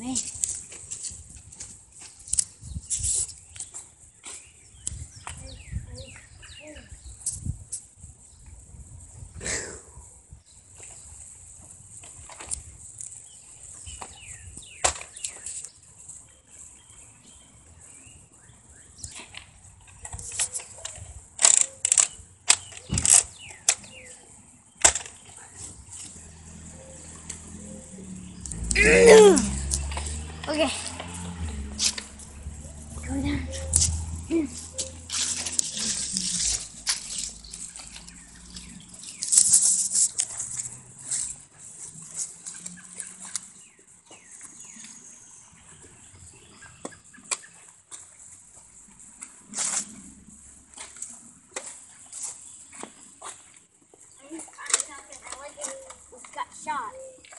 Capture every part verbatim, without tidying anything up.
me. Okay. Go down. Got shot.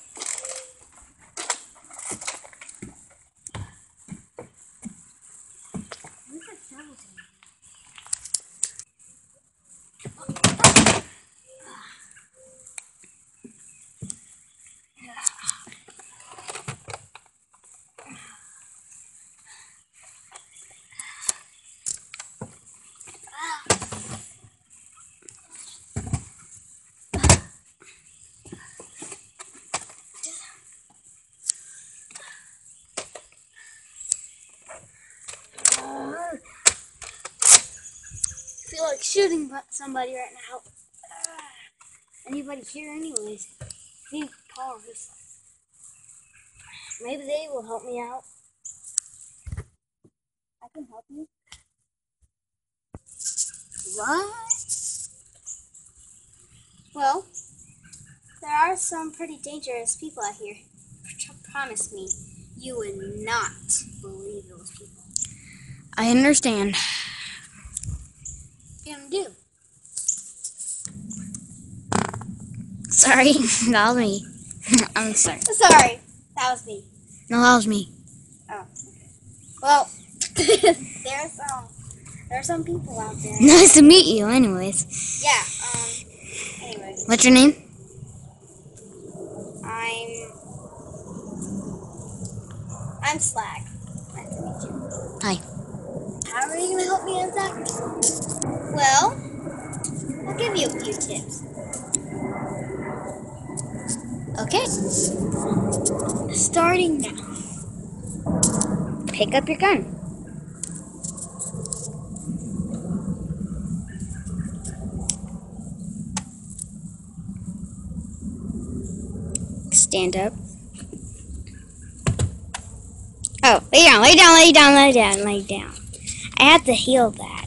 I feel like shooting somebody right now. Uh, anybody here anyways? These cars. Maybe they will help me out. I can help you. What? Well, there are some pretty dangerous people out here. Promise me you would not believe those people. I understand. What are you gonna do? Sorry, that was me. I'm sorry. Sorry, that was me. No, that was me. Oh, okay. Well, there's um, there are some people out there. Nice to meet you, anyways. Yeah. Um. Anyways. What's your name? I'm. I'm Slag. Nice to meet you. Hi. How are you gonna help me out, Zach? Well, I'll give you a few tips. Okay. Starting now. Pick up your gun. Stand up. Oh, lay down, lay down, lay down, lay down, lay down. I have to heal that.